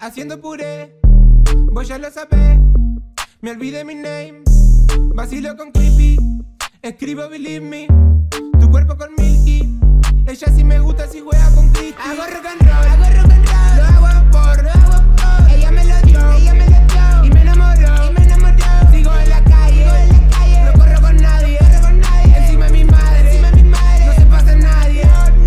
haciendo puré. Vos ya lo sabés, me olvidé mi name. Vacilo con Creepy, escribo Believe Me. Tu cuerpo con Milky, ella sí me gusta si juega con Cristi. Hago rock and roll, lo hago por ella me lo dio, y me enamoró, Sigo en la calle, no corro con nadie, encima de mi madre, no se pasa nadie.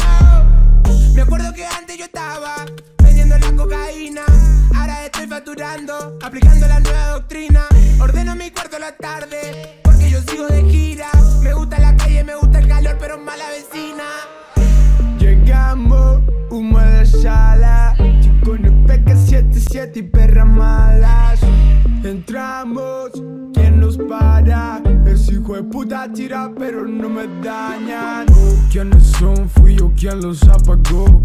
Me acuerdo que antes yo estaba vendiendo la cocaína, ahora estoy facturando, aplicando la nueva doctrina. Ordeno mi cuarto a la tarde, porque yo sigo de gira. Me gusta la calle, me gusta el calor, pero mala vecina. Llegamos, humo a la sala, chicones PK77 y perras malas. Entramos, ¿quién nos para? Ese hijo de puta tira pero no me dañan. ¿Quiénes son? Fui yo quien los apagó.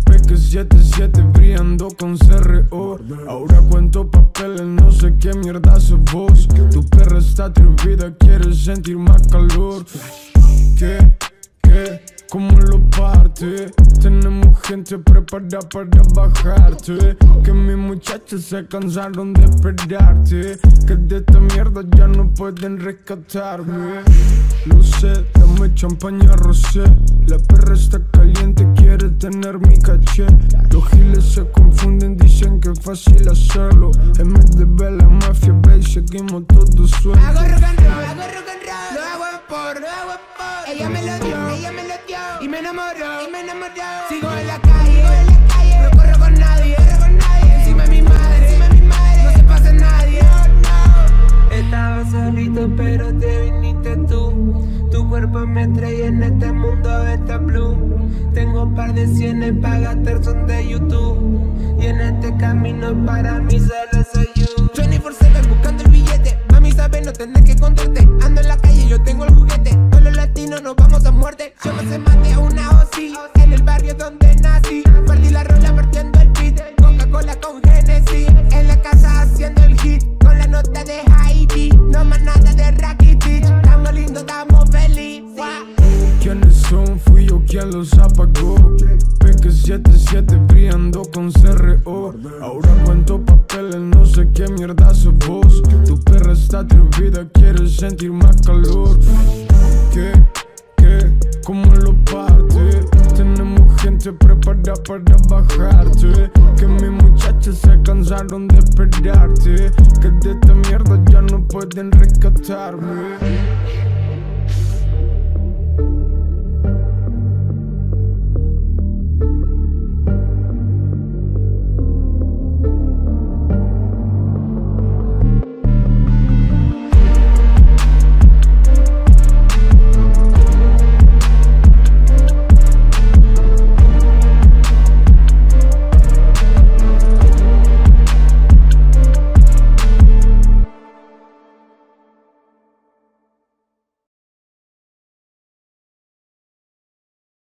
PK77 brillando con CRO. Ahora cuento papeles, no sé qué mierda sos vos. Tu perra está atrevida, quiere sentir más calor. ¿Qué? ¿Cómo lo parte? Tenemos gente preparada para bajarte. Que mis muchachos se cansaron de esperarte. Que de esta mierda ya no pueden rescatarme. Lo sé, dame champaña rosé. La perra está caliente, quiere tener mi caché. Los giles se confunden, dicen que es fácil hacerlo. MDB, la mafia, baby, seguimos todos sueltos. Hago rock and roll, lo hago por ella me lo dio, y me enamoró, Sigo en la calle, no corro con nadie, encima de mi madre, no se pasa nadie. Estaba solito pero te viniste tú. Tu cuerpo me trae en este mundo está blue. Tengo un par de cienes para gastar, son de YouTube. Y en este camino para mí solo soy you. 24/7 buscando el billete. Mami sabe no tenés que contarte. Ando en la calle, yo tengo el juguete. Todos los latinos nos vamos a muerte. Yo me se mate a una OSI en el barrio donde nací. Perdí la rola partiendo el beat. Coca-Cola con Genesis. En la casa haciendo el hit. Con la nota de Haiti. No más nada de Rakitic. Estamos lindos, estamos felices. ¿Quiénes son? Fui yo quien los apagó. PK77 brillando con CRO. Ahora cuento papeles, no sé qué mierda sos vos. Tu perra está atrevida, quiere sentir más calor. ¿Qué? ¿Cómo lo parte? Tenemos gente preparada para bajarte. Que mis muchachos se cansaron de esperarte. Que de esta mierda ya no pueden rescatarme.